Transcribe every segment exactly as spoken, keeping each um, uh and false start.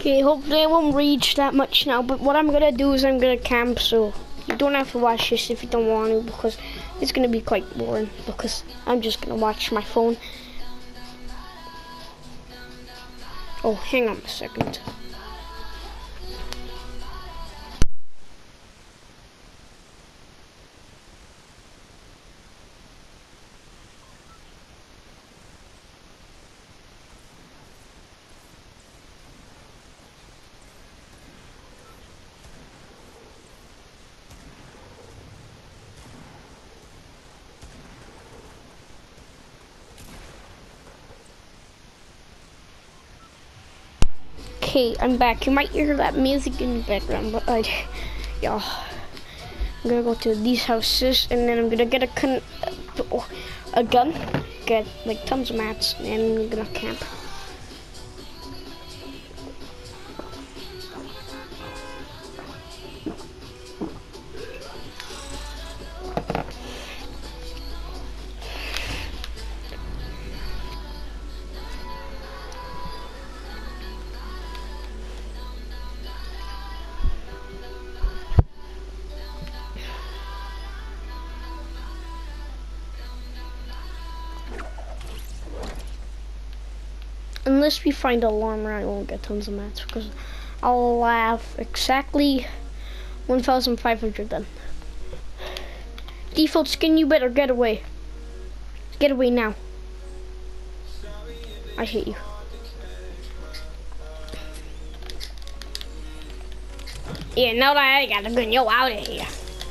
Okay, hopefully I won't rage that much now, but what I'm gonna do is I'm gonna camp, so you don't have to watch this if you don't want to, because it's gonna be quite boring, because I'm just gonna watch my phone. Oh, hang on a second. Okay, I'm back. You might hear that music in the background, but I, yeah, I'm gonna go to these houses, and then I'm gonna get a con a gun, get like tons of mats, and I'm gonna camp. Unless we find a alarm, I won't get tons of mats because I'll have exactly one thousand five hundred then. Default skin, you better get away. Get away now. I hate you. Yeah, now that I got a gun, yo, out of here.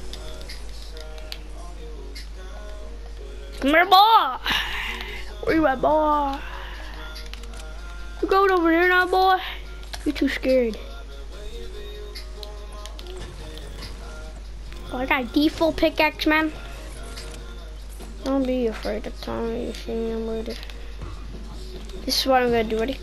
Come here, boy. Where you at, boy? You going over there now, boy? You're too scared. Oh, I got a default pickaxe, man. Don't be afraid of telling me you see me, I'm ready. This is what I'm gonna do, ready?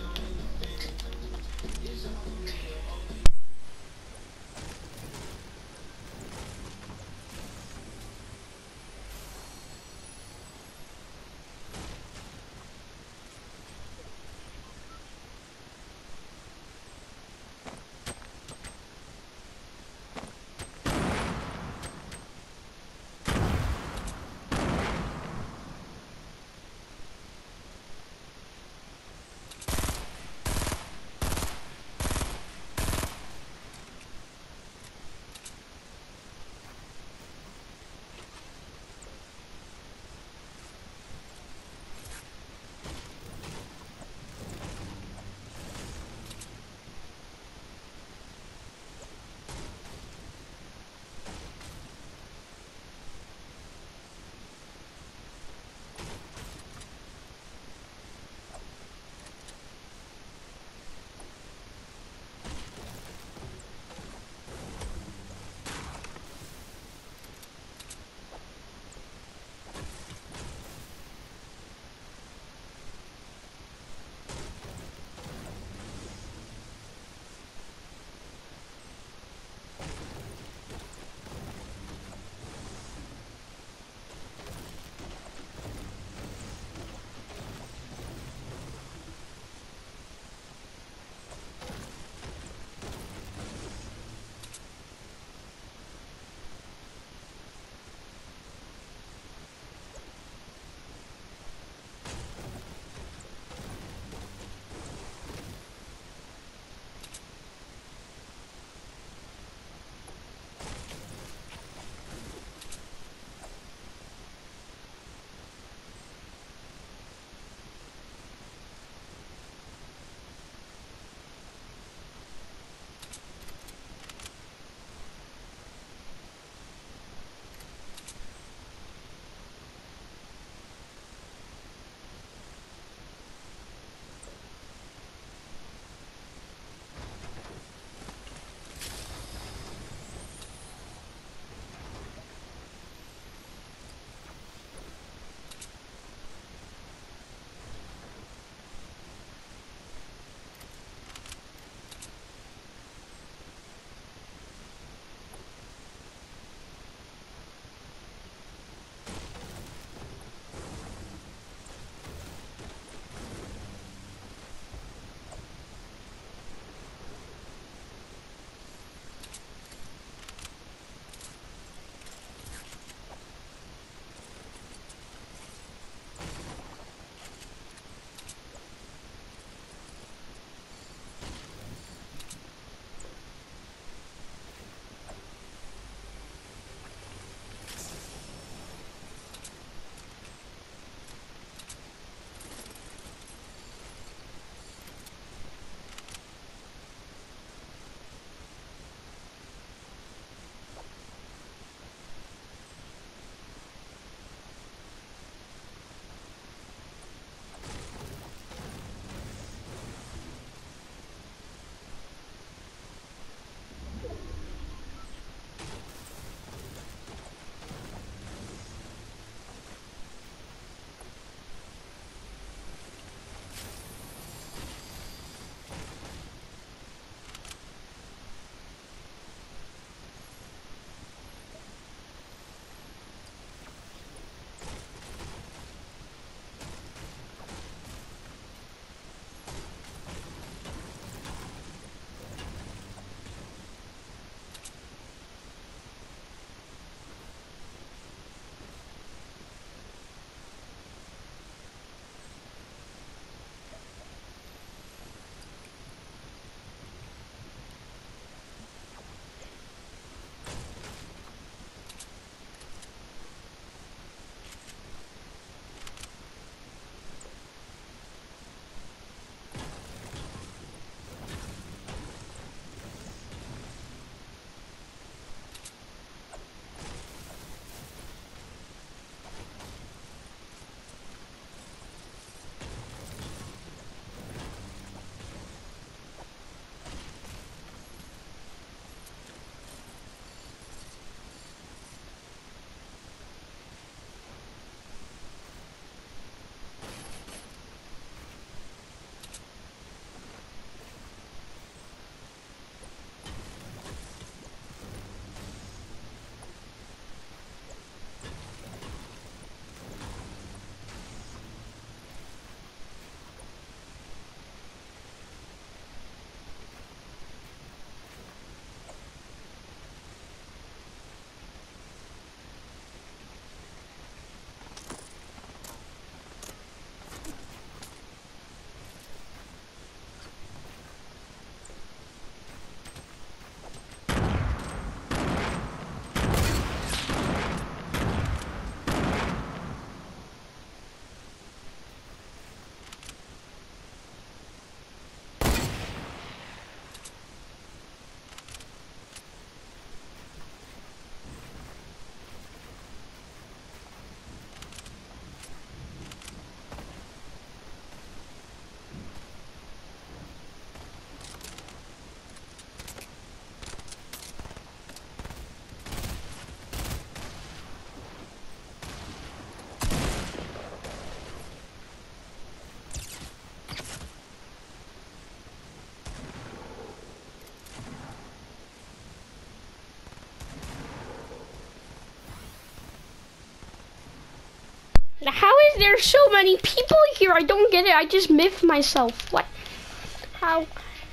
is there so many people here? I don't get it. I just miffed myself. What? How?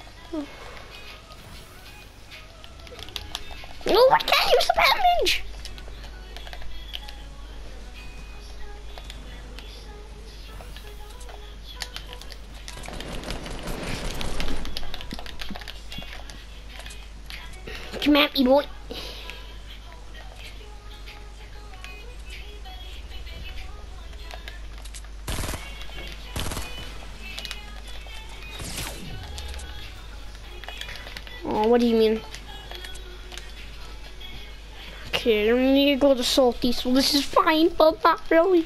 No, I can't use the bandage. Come at me, boy. Oh, what do you mean? Okay, I don't need to go to Salty, so this is fine, but not really.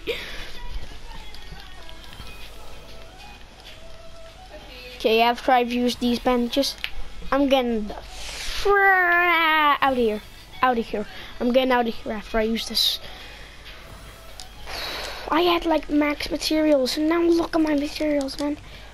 Okay, after I've used these bandages, I'm getting the out of here. Out of here. I'm getting out of here after I use this. I had like max materials, and now look at my materials, man.